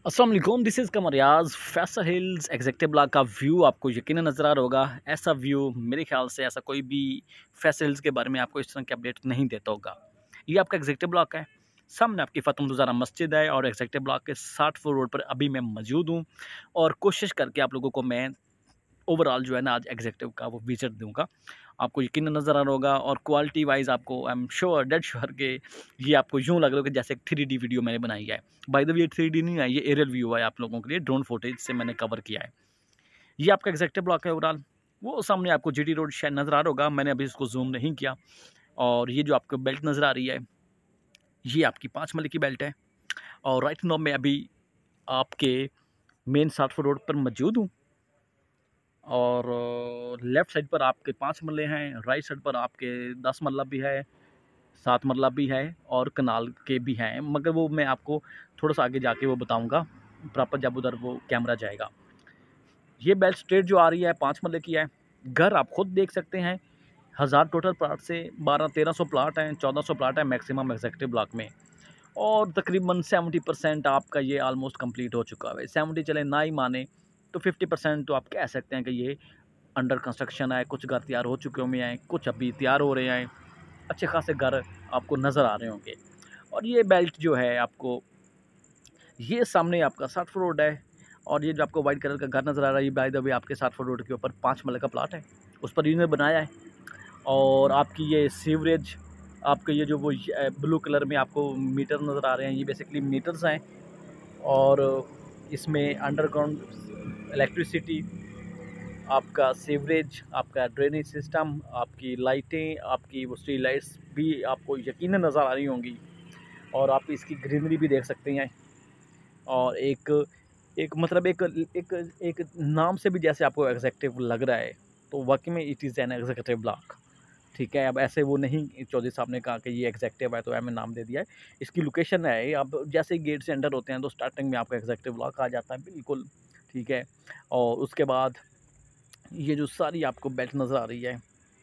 अस्सलाम वालेकुम, this is Qamar Riaz. Faisal Hills executive block का व्यू आपको यकीनन नज़र आ रहा होगा। ऐसा व्यू मेरे ख्याल से ऐसा कोई भी फैसल हिल्स के बारे में आपको इस तरह की अपडेट नहीं देता होगा। ये आपका एग्जेक्टिव ब्लॉक है, सामने आपकी फ़ातिमा गुज़ारा मस्जिद है और एग्जेक्टिव ब्लॉक के 60 फुट रोड पर अभी मैं मौजूद हूँ और कोशिश करके आप लोगों को मैं ओवरऑल जो है ना आज एग्जेक्टिव का वो विज़िट दूँगा। आपको यकीनन नज़र आ रहा होगा और क्वालिटी वाइज़ आपको I am sure dead sure कि ये आपको यूँ लग रहा होगा जैसे एक 3D वीडियो मैंने बनाई है। बाय द वे ये 3D नहीं है, ये एरियल व्यू है आप लोगों के लिए, ड्रोन फुटेज से मैंने कवर किया है। ये आपका एग्जेक्टिव ब्लॉक है ओवरऑल। वो सामने आपको जीटी रोड शायद नज़र आ रहा होगा, मैंने अभी इसको ज़ूम नहीं किया। और ये जो आपको बेल्ट नज़र आ रही है, ये आपकी 5 मल्ले की बेल्ट है और राइट नाउ मैं अभी आपके मेन 60 फुट रोड पर मौजूद हूँ। और लेफ़्ट साइड पर आपके 5 मरले हैं, राइट साइड पर आपके 10 मरला भी है, 7 मरला भी है और कनाल के भी हैं, मगर वो मैं आपको थोड़ा-सा आगे जाके वो बताऊँगा, प्रॉपर जब उधर वो कैमरा जाएगा। ये बेल्ट स्ट्रेट जो आ रही है 5 मरले की है। घर आप खुद देख सकते हैं, 1000 टोटल प्लॉट से 1200-1300 प्लॉट हैं, 1400 प्लॉट है मैक्सिमम एग्जेक्टिव ब्लॉक में और तकरीबन 70% आपका ये ऑलमोस्ट कंप्लीट हो चुका है। 70 चले ना ही माने तो 50% तो आप कह सकते हैं कि ये अंडर कंस्ट्रक्शन है। कुछ घर तैयार हो चुके हुए हैं, कुछ अभी तैयार हो रहे हैं। अच्छे खासे घर आपको नज़र आ रहे होंगे और ये बेल्ट जो है आपको, ये सामने आपका 60 फुट रोड है और ये जो आपको वाइट कलर का घर नज़र आ रहा है, ये बाय द वे आपके 60 फुट रोड के ऊपर 5 मरले का प्लाट है, उस पर इन्होंने बनाया है। और आपकी ये सीवरेज, आपके ये जो वो ब्लू कलर में आपको मीटर नज़र आ रहे हैं, ये बेसिकली मीटर्स हैं और इसमें अंडरग्राउंड इलेक्ट्रिसिटी, आपका सीवरेज, आपका ड्रेनेज सिस्टम, आपकी लाइटें, आपकी वो स्ट्रीट लाइट्स भी आपको यकीनन नज़र आ रही होंगी और आप इसकी ग्रीनरी भी देख सकते हैं। और एक एक मतलब एक एक एक नाम से भी जैसे आपको एग्जेक्टिव लग रहा है, तो वाकई में it is an executive block. ठीक है, अब ऐसे वो नहीं चौधरी साहब ने कहा कि ये एग्जेक्टिव है तो मैंने नाम दे दिया है। इसकी लोकेशन है, अब जैसे ही गेट से एंटर होते हैं तो स्टार्टिंग में आपका एग्जेक्टिव ब्लॉक आ जाता है बिल्कुल। ठीक है, और उसके बाद ये जो सारी आपको बेल्ट नज़र आ रही है,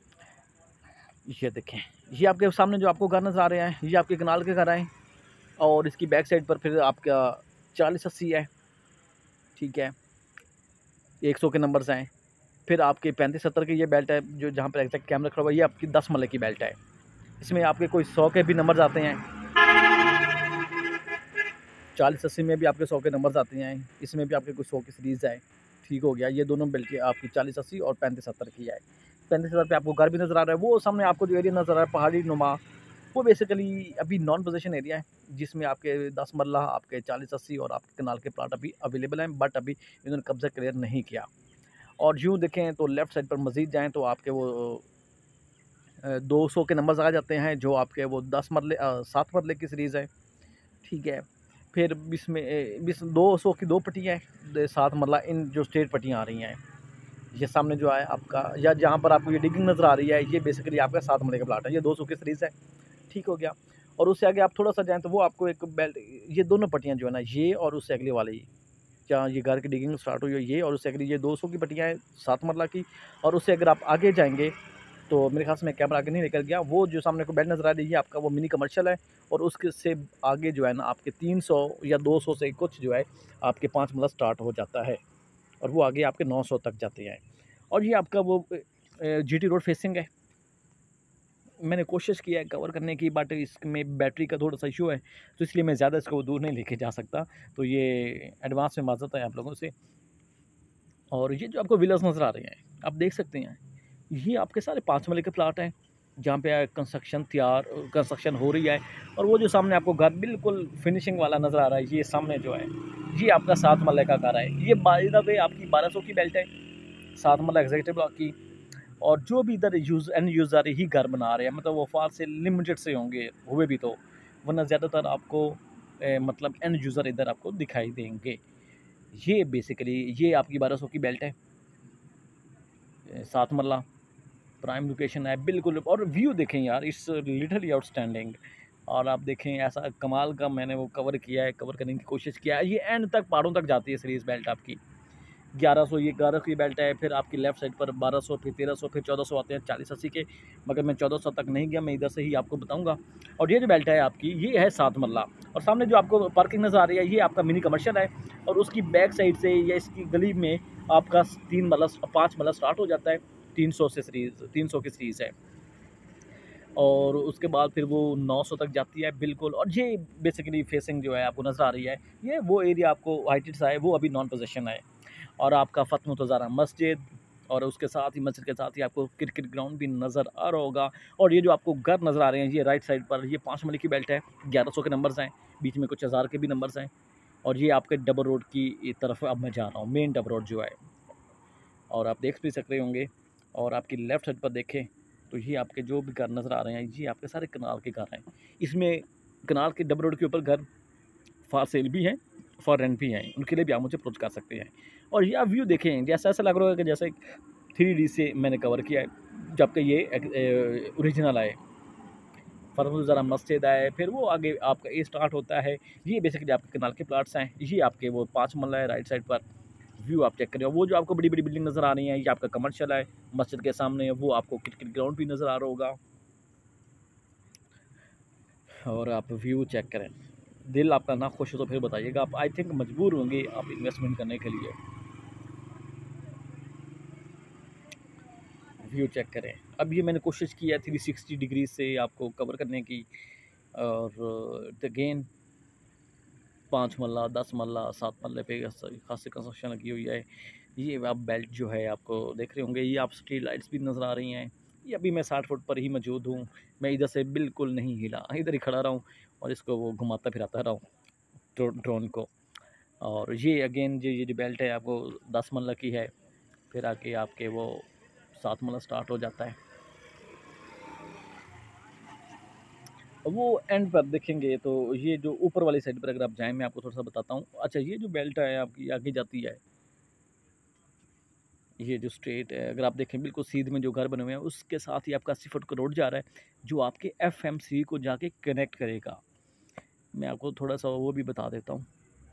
ये देखें, ये आपके सामने जो आपको घर नज़र आ रहे हैं, ये आपके कनाल के घर हैं और इसकी बैक साइड पर फिर आपका 40-80 है। ठीक है, 100 के नंबर्स हैं। फिर आपके 35-70 की ये बेल्ट है, जो जहाँ पर एग्जैक्ट कैमरा खड़ा हुआ है, ये आपकी 10 मरले की बेल्ट है। इसमें आपके कोई 100 के भी नंबर्स आते हैं, 40-80 में भी आपके 100 के नंबर्स आते हैं, इसमें भी आपके कुछ 100 की सीरीज़ है। ठीक हो गया, ये दोनों बेल्ट आपकी 40-80 और 35-70 की है। 35-70 पे आपको घर भी नज़र आ रहा है, वो सामने आपको जो एरिया नज़र आ रहा है पहाड़ी नुमा, वो बेसिकली अभी नॉन पोजीशन एरिया है, जिसमें आपके 10 मरला, आपके 40-80 और आपके कनाल के प्लाट अभी अवेलेबल हैं, बट अभी इन्होंने कब्जा क्लियर नहीं किया। और यूँ देखें तो लेफ़्ट साइड पर मज़ीद जाएँ तो आपके वो 200 के नंबर्स आ जाते हैं, जो आपके वो 7 मरले की सीरीज़ है। ठीक है, फिर इसमें 200 की 2 पट्टियाँ हैं, 7 मरला इन जो स्ट्रेट पट्टियाँ आ रही हैं। ये सामने जो है आपका, या जहाँ पर आपको ये डिगिंग नज़र आ रही है, ये बेसिकली आपका 7 मरले का प्लाट है, ये 200 की सीरीज़ है। ठीक हो गया, और उससे आगे आप थोड़ा-सा जाएँ तो वो आपको एक बेल्ट, ये दोनों पट्टियाँ जो है ना, ये और उससे अगले वाली, जहाँ ये घर की डिगिंग स्टार्ट हुई है, ये और उससे अगली ये 200 की पट्टियाँ हैं 7 मरला की। और उससे अगर आप आगे जाएँगे तो मेरे ख़्याल से मैं कैमरा आगे नहीं लेकर गया, वो जो सामने को बेल्ट नज़र आ रही है, ये आपका वो मिनी कमर्शियल है और उसके से आगे जो है ना आपके 300 या 200 से कुछ जो है आपके 5 मरला स्टार्ट हो जाता है और वो आगे आपके 900 तक जाते हैं। और ये आपका वो जीटी रोड फेसिंग है। मैंने कोशिश की है कवर करने की, बट इसमें बैटरी का थोड़ा सा इशू है, तो इसलिए मैं ज़्यादा इसको दूर नहीं लेके जा सकता, तो ये एडवांस में माज़रत है आप लोगों से। और ये जो आपको विलास नज़र आ रहे हैं, आप देख सकते हैं, ये आपके सारे 5 मरले के प्लाट हैं, जहाँ पे कंस्ट्रक्शन हो रही है। और वो जो सामने आपको घर बिल्कुल फिनिशिंग वाला नज़र आ रहा है, ये सामने जो है, ये आपका 7 मरले का घर है। ये बाय द वे आपकी 1200 की बेल्ट है, 7 मरला एग्जीक्यूटिव ब्लॉक की। और जो भी इधर एंड यूज़र ही घर बना रहे हैं, मतलब वो फार से लिमिटेड से होंगे हुए भी तो, वरना ज़्यादातर आपको मतलब एंड यूज़र इधर आपको दिखाई देंगे। ये बेसिकली ये आपकी 1200 की बेल्ट है, 7 मरला प्राइम लोकेशन है बिल्कुल। और व्यू देखें यार, इट्स लिटरली आउटस्टैंडिंग। और आप देखें ऐसा कमाल का मैंने वो कवर किया है, कवर करने की कोशिश किया है, ये एंड तक पहाड़ों तक जाती है सीरीज़ बेल्ट आपकी। 1100, ये 1100 की बेल्ट है। फिर आपकी लेफ्ट साइड पर 1200, फिर 1300, फिर 1400 आते हैं 40-80 के, मगर मैं 1400 तक नहीं गया, मैं इधर से ही आपको बताऊंगा। और ये जो बेल्ट है आपकी, ये है 7 मल्ला। और सामने जो आपको पार्किंग नज़र आ रही है, ये आपका मिनी कमर्शियल है, और उसकी बैक साइड से या इसकी गली में आपका 3 मल्ला 5 मल्ला स्टार्ट हो जाता है। 300 से सीरीज़, 300 की सीरीज़ है, और उसके बाद फिर वो 900 तक जाती है बिल्कुल। और ये बेसिकली फेसिंग जो है आपको नज़र आ रही है, ये वो एरिया आपको हाइटेड सा है, वो अभी नॉन पोजीशन है। और आपका फ़ातिमा ज़हरा मस्जिद, और उसके साथ ही मस्जिद के साथ ही आपको क्रिकेट ग्राउंड भी नज़र आ रहा होगा। और ये जो आपको घर नज़र आ रहे हैं, ये राइट साइड पर ये 5 मल्ले की बेल्ट है, 1100 के नंबर्स हैं, बीच में कुछ हज़ार के भी नंबर्स हैं। और ये आपके डबल रोड की तरफ अब मैं जा रहा हूँ, मेन डबल रोड जो है, और आप देख भी सक रहे होंगे। और आपकी लेफ़्ट साइड पर देखें तो ये आपके जो भी घर नज़र आ रहे हैं, ये आपके सारे कनाल के घर हैं। इसमें कनाल के डबल रोड के ऊपर घर फॉर सेल भी हैं, फॉर रेंट भी हैं, उनके लिए भी आप मुझे अप्रोच कर सकते हैं। और ये आप व्यू देखें, जैसा ऐसा लग रहा है कि जैसे 3D से मैंने कवर किया है, जबकि ये ओरिजिनल है। फातिमा ज़हरा मस्जिद है, फिर वो आगे आपका ये स्टार्ट होता है। ये बेसिकली आपके कनाल के प्लाट्स हैं, ये आपके वो 5 मल्ला है राइट साइड पर। व्यू आप चेक करें, वो जो आपको बड़ी बड़ी बिल्डिंग नज़र आ रही हैं, ये आपका कमर्शियल है। मस्जिद के सामने वो आपको क्रिकेट ग्राउंड भी नज़र आ रहा होगा। और आप व्यू चेक करें, दिल आपका ना खुश हो तो फिर बताइएगा, आप आई थिंक मजबूर होंगे आप इन्वेस्टमेंट करने के लिए। व्यू चेक करें। अब ये मैंने कोशिश की है 360 डिग्री से आपको कवर करने की, और अगेन 5 मल्ला, 10 मल्ला, 7 मल्ले पे खासी कंस्ट्रक्शन लगी हुई है। ये आप बेल्ट जो है आपको देख रहे होंगे, ये आप स्ट्रीट लाइट्स भी नज़र आ रही हैं। ये अभी मैं 60 फुट पर ही मौजूद हूँ, मैं इधर से बिल्कुल नहीं हिला, इधर ही खड़ा रहा हूँ और इसको वो घुमाता फिराता रहा हूँ ड्रोन को। और ये अगेन ये जो बेल्ट है आपको 10 मल्ला की है, फिर आके आपके वो 7 मल्ला स्टार्ट हो जाता है। वो एंड पर देखेंगे तो ये जो ऊपर वाली साइड पर अगर आप जाएँ, मैं आपको थोड़ा-सा बताता हूँ। अच्छा, ये जो बेल्ट है आपकी आगे जाती है, ये जो स्ट्रेट है अगर आप देखें बिल्कुल सीध में जो घर बने हुए हैं, उसके साथ ही आपका 80 फुट का रोड जा रहा है, जो आपके एफएमसी को जाके कनेक्ट करेगा। मैं आपको थोड़ा-सा वो भी बता देता हूँ।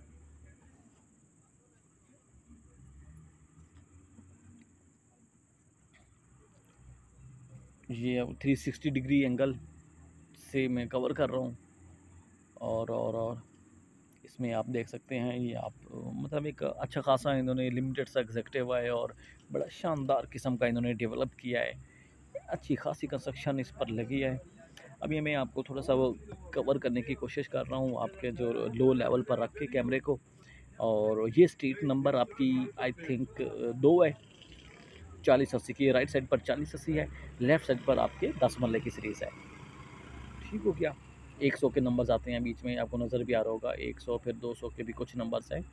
ये अब 360 डिग्री एंगल से मैं कवर कर रहा हूँ, और इसमें आप देख सकते हैं, ये आप मतलब एक अच्छा खासा इन्होंने लिमिटेड सा एग्जेक्टिव है, और बड़ा शानदार किस्म का इन्होंने डेवलप किया है। अच्छी खासी कंस्ट्रक्शन इस पर लगी है। अब ये मैं आपको थोड़ा सा वो कवर करने की कोशिश कर रहा हूँ आपके जो लो लेवल पर रख के कैमरे को। और ये स्ट्रीट नंबर आपकी आई थिंक 2 है, 40-80 की। राइट साइड पर 40-80 है, लेफ़्ट साइड पर आपके 10 मरले की सीरीज़ है। ठीक हो गया। 100 के नंबर्स आते हैं बीच में, आपको नज़र भी आ रहा होगा 100, फिर 200 के भी कुछ नंबर्स हैं।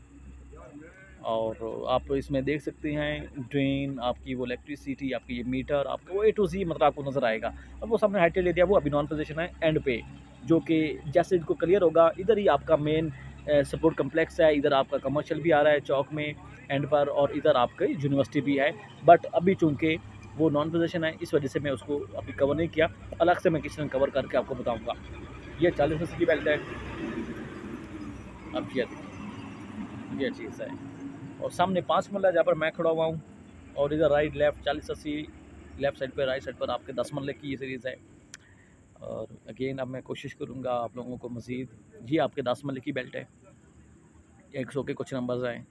और आप इसमें देख सकते हैं ड्रेन, आपकी वो इलेक्ट्रिसिटी, आपकी ये मीटर, आपको वो A to Z मतलब आपको नज़र आएगा। और वो सामने हाइटेड एरिया वो अभी नॉन पोजीशन है एंड पे, जो कि जैसे इनको क्लियर होगा इधर ही आपका मेन सपोर्ट कम्प्लेक्स है, इधर आपका कमर्शियल भी आ रहा है चौक में एंड पर, और इधर आपकी यूनिवर्सिटी भी है। बट अभी चूँकि वो नॉन पोजीशन है, इस वजह से मैं उसको अभी कवर नहीं किया। अलग से मैं किसी दिन कवर करके आपको बताऊँगा। ये 40 की बेल्ट है। अब ये चीज़ है, और सामने 5 मरला जहाँ पर मैं खड़ा हुआ हूँ, और इधर राइट लेफ्ट 40-80 लेफ्ट साइड पे, राइट साइड पर आपके 10 मरले की ये सीरीज़ है। और अगेन अब मैं कोशिश करूँगा आप लोगों को मज़ीद, ये आपके 10 मरले की बेल्ट है, 100 के कुछ नंबर्स आए।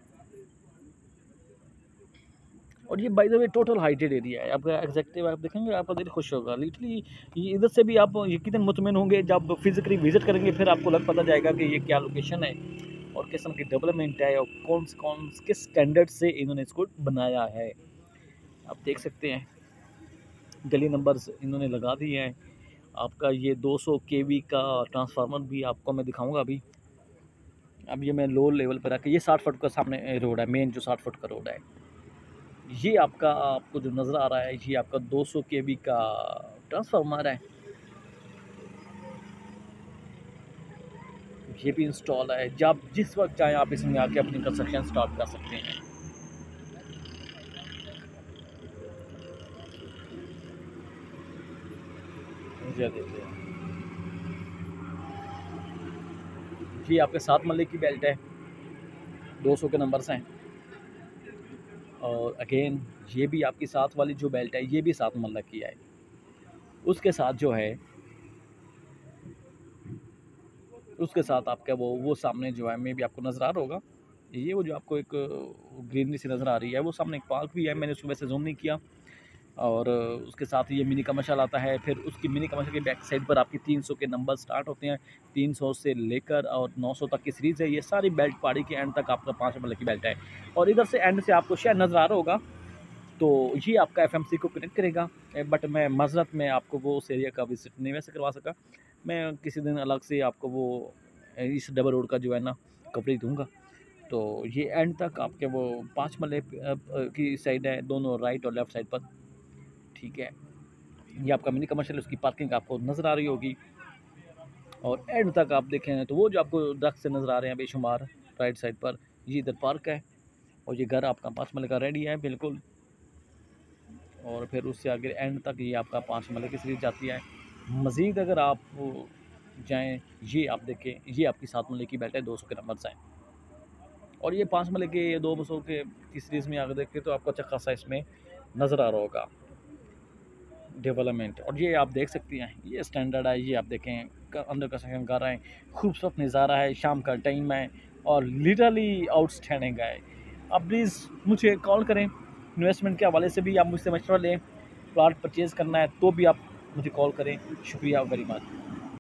और ये बाय द वे टोटल हाइटेड एरिया है, आपका एग्जैक्टिव आप देखेंगे आपका दिल खुश होगा लिटरली। ये इधर से भी आप यकीनन मुतमिन होंगे, जब फिजिकली विजिट करेंगे फिर आपको पता जाएगा कि ये क्या लोकेशन है और किस तरह की डेवलपमेंट है, और कौन किस स्टैंडर्ड से इन्होंने इसको बनाया है। आप देख सकते हैं गली नंबर्स इन्होंने लगा दिए हैं। आपका ये 200 केवी का ट्रांसफार्मर भी आपको मैं दिखाऊंगा अभी। अब ये मैं लो लेवल पर रख के, ये 60 फुट का सामने रोड है, मेन जो 60 फुट का रोड है, ये आपको जो नज़र आ रहा है, ये आपका 200 केवी का ट्रांसफार्मर है। ये भी इंस्टॉल है, जब जिस वक्त चाहें आप इसमें आके अपनी कंस्ट्रक्शन स्टार्ट कर सकते हैं। ये देखिए, ये आपके 7 मरले की बेल्ट है, 200 के नंबर्स हैं। और अगेन ये भी आपकी साथ वाली जो बेल्ट है ये भी 7 मल्ला की है। उसके साथ जो है उसके साथ आपका वो सामने जो है मे भी आपको नज़र आ रहा होगा, ये वो जो आपको एक ग्रीनरी सी नज़र आ रही है, वो सामने एक पार्क भी है, मैंने उसको वैसे ज़ूम नहीं किया। और उसके साथ ये मिनी कमर्शियल आता है। फिर उसकी मिनी कमर्शियल की बैक साइड पर आपकी 300 के नंबर स्टार्ट होते हैं, 300 से लेकर और 900 तक की सीरीज़ है। ये सारी बेल्ट पहाड़ी के एंड तक आपका 5 नंबर की बेल्ट है। और इधर से एंड से आपको शायद नज़र आ रहा होगा, तो ये आपका एफएमसी को कनेक्ट करेगा। बट मैं माज़रत में आपको वो उस एरिया का विजिट नहीं वैसे करवा सका। मैं किसी दिन अलग से आपको वो इस डबल रोड का जो है ना कवरेज दूंगा। तो ये एंड तक आपके वो 5 मल्ले की साइड है, दोनों राइट और लेफ्ट साइड पर। ठीक है, ये आपका मिनी कमर्शियल, उसकी पार्किंग आपको नज़र आ रही होगी। और एंड तक आप देखें तो वो जो आपको दरख्त से नज़र आ रहे हैं बेशुमार राइट साइड पर, ये इधर पार्क है। और ये घर आपका 5 मल्ले का रेडी है बिल्कुल। और फिर उससे आगे एंड तक ये आपका 5 मल्ले की सीरीज जाती है। मज़ीद अगर आप जाएँ, ये आप देखें, ये आपकी 7 मल्ले की बेल्ट है, 200 के नंबर्स हैं। और ये 5 मल्ले के 200 के की सीरीज़ में अगर देखें तो आपको अच्छा खासा इसमें नज़र आ रहा होगा डेवलपमेंट। और ये आप देख सकती हैं, ये स्टैंडर्ड है। ये आप देखें अंदर कंस्ट्रक्शन कर रहे हैं, खूबसूरत नज़ारा है, शाम का टाइम है और लिटरली आउटस्टैंडिंग है। आप प्लीज़ मुझे कॉल करें, इन्वेस्टमेंट के हवाले से भी आप मुझसे मशवरा लें, प्लॉट परचेज़ करना है तो भी आप मुझे कॉल करें। शुक्रिया वेरी मच।